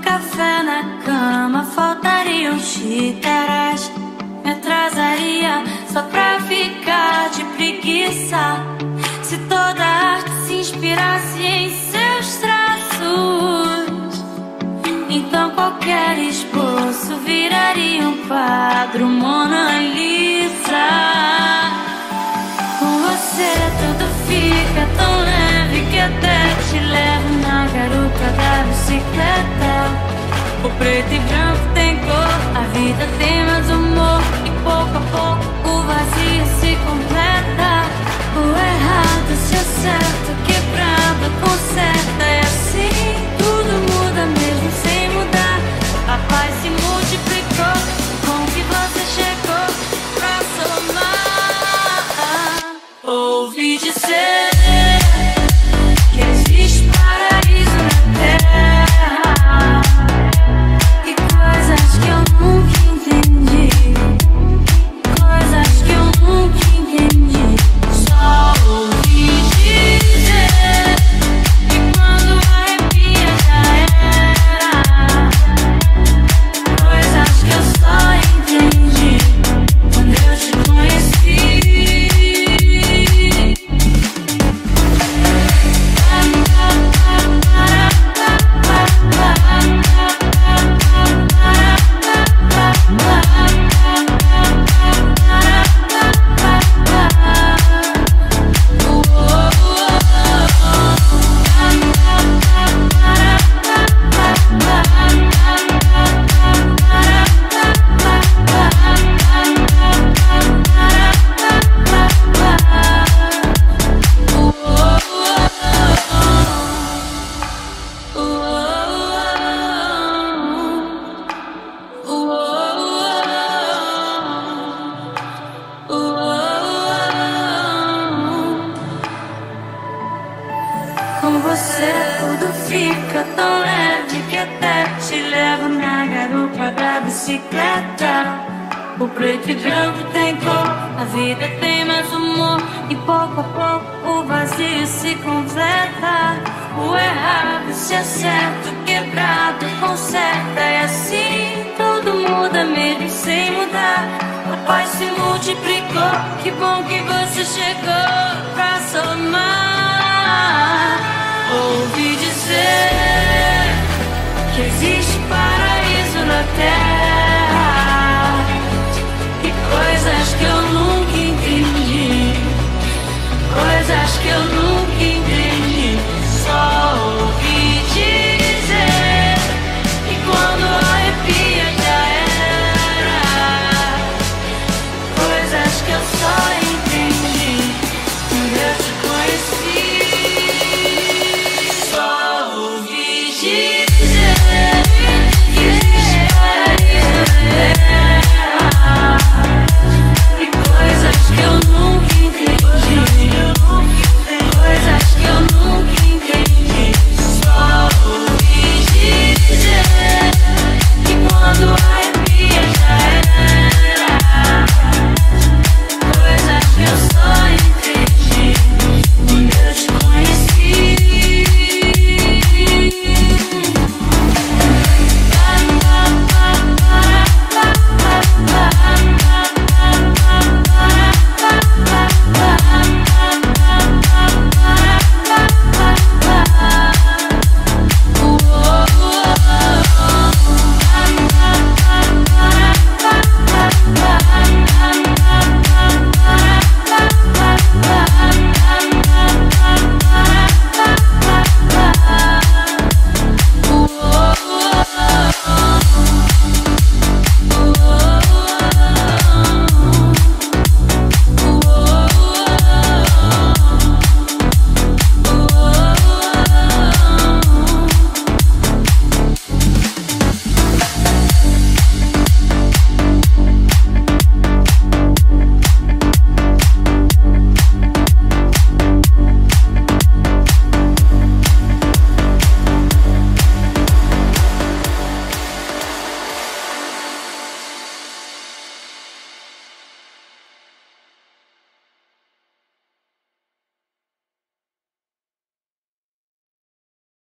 café na cama, faltariam xícaras. Me atrasaria só pra ficar de preguiça. Se toda arte se inspirasse em seus traços, então qualquer esboço viraria um quadro Mona Lisa. Com você tudo fica tão leve que até te levo na garupa da bicicleta. O preto e branco tem cor, a vida tem mais humor, e pouco a pouco o vazio se completa. O errado se acerta, quebrado conserta. É assim, tudo muda mesmo sem mudar. A paz se multiplicou, com que você chegou pra somar. Ouvi dizer que existe paraíso na terra, e coisas que eu nunca entendi, coisas que eu nunca entendi. Só ouvi dizer que quando arrepia já era, coisas que eu só entendi quando eu te conheci. Com você tudo fica tão leve que até te levo na garupa da bicicleta. O preto e branco tem cor, a vida tem mais humor, e pouco a pouco o vazio se completa. O errado se acerta, o quebrado conserta. É assim, tudo muda mesmo sem mudar. A paz se multiplicou, que bom que você chegou pra somar. Ouvi dizer